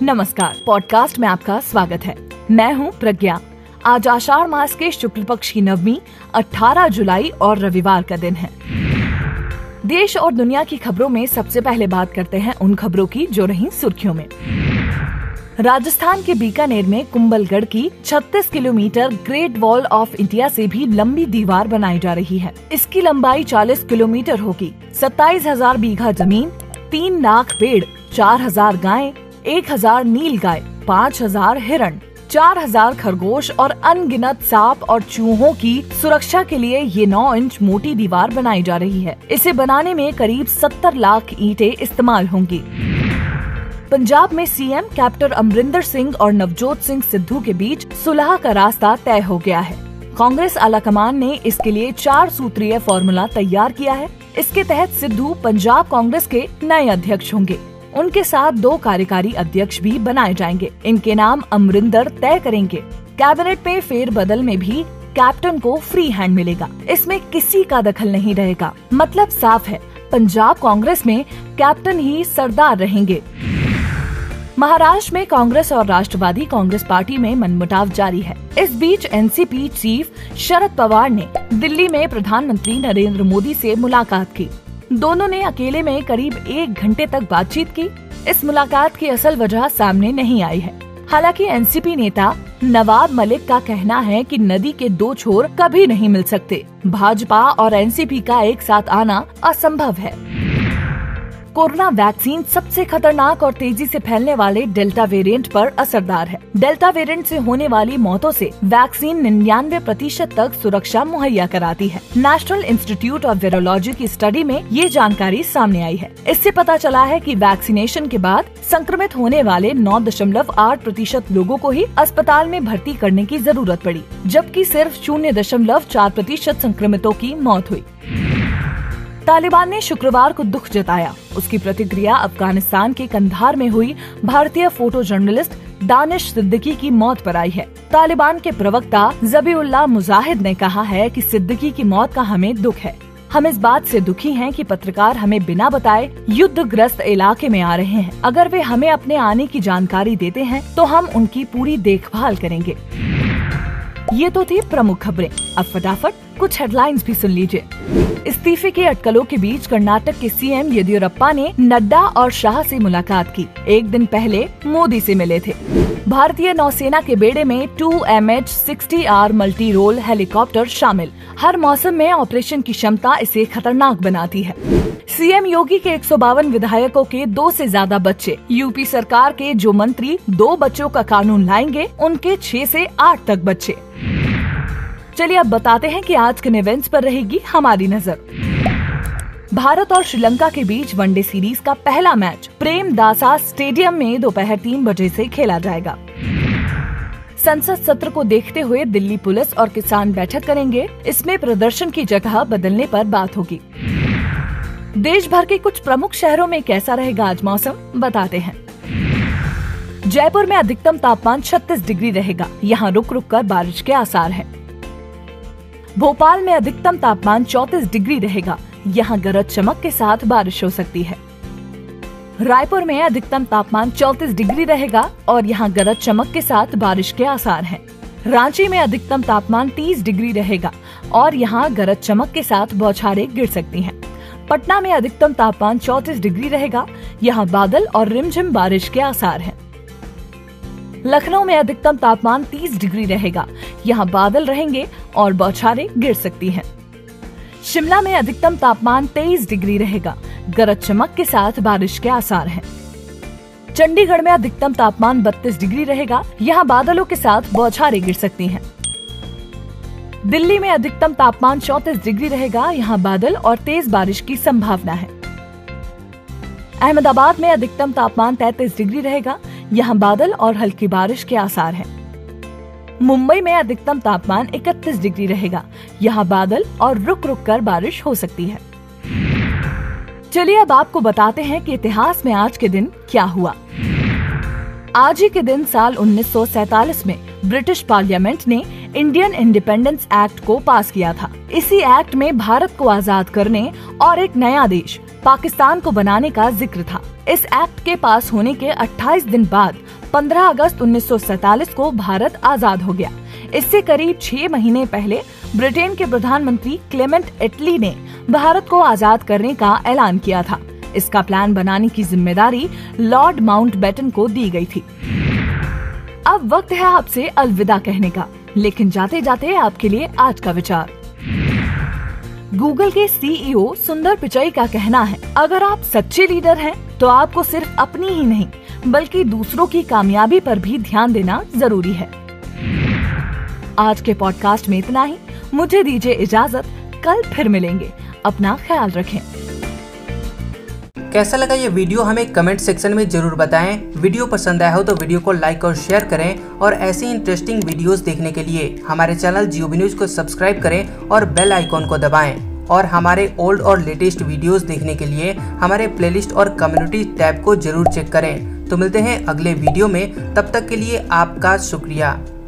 नमस्कार, पॉडकास्ट में आपका स्वागत है। मैं हूं प्रज्ञा। आज आषाढ़ मास के शुक्ल पक्ष की नवमी 18 जुलाई और रविवार का दिन है। देश और दुनिया की खबरों में सबसे पहले बात करते हैं उन खबरों की जो रही सुर्खियों में। राजस्थान के बीकानेर में कुंभलगढ़ की 36 kilometre great wall of India से भी लंबी दीवार बनाई जा रही है। इसकी लंबाई 40 किलोमीटर होगी। 27,000 बीघा जमीन, 3 लाख पेड़, 4,000 गायें, 1,000 नील गाय, 5,000 हिरण, 4,000 खरगोश और अनगिनत सांप और चूहों की सुरक्षा के लिए ये 9 इंच मोटी दीवार बनाई जा रही है। इसे बनाने में करीब 70 लाख ईंटें इस्तेमाल होंगी। पंजाब में सीएम कैप्टन अमरिंदर सिंह और नवजोत सिंह सिद्धू के बीच सुलह का रास्ता तय हो गया है। कांग्रेस आलाकमान ने इसके लिए 4 सूत्रीय फॉर्मूला तैयार किया है। इसके तहत सिद्धू पंजाब कांग्रेस के नए अध्यक्ष होंगे। उनके साथ 2 कार्यकारी अध्यक्ष भी बनाए जाएंगे। इनके नाम अमरिंदर तय करेंगे। कैबिनेट में फेरबदल में भी कैप्टन को फ्री हैंड मिलेगा। इसमें किसी का दखल नहीं रहेगा। मतलब साफ है, पंजाब कांग्रेस में कैप्टन ही सरदार रहेंगे। महाराष्ट्र में कांग्रेस और राष्ट्रवादी कांग्रेस पार्टी में मनमुटाव जारी है। इस बीच एनसीपी चीफ शरद पवार ने दिल्ली में प्रधानमंत्री नरेंद्र मोदी से मुलाकात की। दोनों ने अकेले में करीब 1 घंटे तक बातचीत की। इस मुलाकात की असल वजह सामने नहीं आई है। हालांकि एनसीपी नेता नवाब मलिक का कहना है कि नदी के 2 छोर कभी नहीं मिल सकते। भाजपा और एनसीपी का एक साथ आना असंभव है। कोरोना वैक्सीन सबसे खतरनाक और तेजी से फैलने वाले डेल्टा वेरिएंट पर असरदार है। डेल्टा वेरिएंट से होने वाली मौतों से वैक्सीन 99% तक सुरक्षा मुहैया कराती है। नेशनल इंस्टीट्यूट ऑफ वायरोलॉजी की स्टडी में ये जानकारी सामने आई है। इससे पता चला है कि वैक्सीनेशन के बाद संक्रमित होने वाले 9.8% लोगों को ही अस्पताल में भर्ती करने की जरूरत पड़ी, जबकि सिर्फ 0.4% संक्रमितों की मौत हुई। तालिबान ने शुक्रवार को दुख जताया। उसकी प्रतिक्रिया अफगानिस्तान के कंधार में हुई भारतीय फोटो जर्नलिस्ट दानिश सिद्दीकी की मौत पर आई है। तालिबान के प्रवक्ता ज़बीउल्लाह मुजाहिद ने कहा है कि सिद्दीकी की मौत का हमें दुख है। हम इस बात से दुखी हैं कि पत्रकार हमें बिना बताए युद्धग्रस्त इलाके में आ रहे हैं। अगर वे हमें अपने आने की जानकारी देते हैं तो हम उनकी पूरी देखभाल करेंगे। ये तो थी प्रमुख खबरें। अब फटाफट कुछ हेडलाइंस भी सुन लीजिए। इस्तीफे के अटकलों के बीच कर्नाटक के सीएम येदियुरप्पा ने नड्डा और शाह से मुलाकात की। 1 दिन पहले मोदी से मिले थे। भारतीय नौसेना के बेड़े में 2 MH-60R मल्टी रोल हेलीकॉप्टर शामिल। हर मौसम में ऑपरेशन की क्षमता इसे खतरनाक बनाती है। सीएम योगी के 152 विधायकों के 2 से ज्यादा बच्चे। यूपी सरकार के जो मंत्री 2 बच्चों का कानून लाएंगे, उनके 6 से 8 तक बच्चे। चलिए अब बताते हैं कि आज किन इवेंट्स पर रहेगी हमारी नजर। भारत और श्रीलंका के बीच वनडे सीरीज का पहला मैच प्रेमदासा स्टेडियम में दोपहर 3 बजे से खेला जाएगा। संसद सत्र को देखते हुए दिल्ली पुलिस और किसान बैठक करेंगे। इसमें प्रदर्शन की जगह बदलने पर बात होगी। देश भर के कुछ प्रमुख शहरों में कैसा रहेगा आज मौसम, बताते हैं। जयपुर में अधिकतम तापमान 36 डिग्री रहेगा। यहाँ रुक रुक कर बारिश के आसार हैं। भोपाल में अधिकतम तापमान 34 डिग्री रहेगा। यहाँ गरज चमक के साथ बारिश हो सकती है। रायपुर में अधिकतम तापमान 34 डिग्री रहेगा और यहाँ गरज चमक के साथ बारिश के आसार हैं। रांची में अधिकतम तापमान 30 डिग्री रहेगा और यहाँ गरज चमक के साथ बौछारें गिर सकती हैं। पटना में अधिकतम तापमान 34 डिग्री रहेगा। यहाँ बादल और रिमझिम बारिश के आसार हैं। लखनऊ में अधिकतम तापमान 30 डिग्री रहेगा। यहाँ बादल रहेंगे और बौछारें गिर सकती हैं। शिमला में अधिकतम तापमान 23 डिग्री रहेगा। गरज चमक के साथ बारिश के आसार हैं। चंडीगढ़ में अधिकतम तापमान 32 डिग्री रहेगा। यहाँ बादलों के साथ बौछारें गिर सकती हैं। दिल्ली में अधिकतम तापमान 34 डिग्री रहेगा। यहाँ बादल और तेज बारिश की संभावना है। अहमदाबाद में अधिकतम तापमान 33 डिग्री रहेगा। यहाँ बादल और हल्की बारिश के आसार हैं। मुंबई में अधिकतम तापमान 31 डिग्री रहेगा। यहाँ बादल और रुक रुक कर बारिश हो सकती है। चलिए अब आपको बताते हैं कि इतिहास में आज के दिन क्या हुआ। आज ही के दिन साल 1947 में ब्रिटिश पार्लियामेंट ने इंडियन इंडिपेंडेंस एक्ट को पास किया था। इसी एक्ट में भारत को आजाद करने और एक नया देश पाकिस्तान को बनाने का जिक्र था। इस एक्ट के पास होने के 28 दिन बाद 15 अगस्त 1947 को भारत आजाद हो गया। इससे करीब 6 महीने पहले ब्रिटेन के प्रधानमंत्री क्लेमेंट एटली ने भारत को आजाद करने का ऐलान किया था। इसका प्लान बनाने की जिम्मेदारी लॉर्ड माउंटबेटन को दी गई थी। अब वक्त है आपसे अलविदा कहने का, लेकिन जाते जाते आपके लिए आज का विचार। गूगल के सीईओ सुंदर पिचाई का कहना है, अगर आप सच्चे लीडर हैं तो आपको सिर्फ अपनी ही नहीं बल्कि दूसरों की कामयाबी पर भी ध्यान देना जरूरी है। आज के पॉडकास्ट में इतना ही। मुझे दीजिए इजाजत, कल फिर मिलेंगे। अपना ख्याल रखें। कैसा लगा ये वीडियो हमें कमेंट सेक्शन में जरूर बताएं। वीडियो पसंद आया हो तो वीडियो को लाइक और शेयर करें और ऐसी इंटरेस्टिंग वीडियोस देखने के लिए हमारे चैनल जियो न्यूज को सब्सक्राइब करें और बेल आइकॉन को दबाएं। और हमारे ओल्ड और लेटेस्ट वीडियोस देखने के लिए हमारे प्लेलिस्ट और कम्युनिटी टैब को जरूर चेक करें। तो मिलते हैं अगले वीडियो में, तब तक के लिए आपका शुक्रिया।